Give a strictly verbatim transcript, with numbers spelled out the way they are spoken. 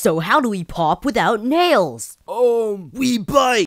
So how do we pop without nails? Um, we bite.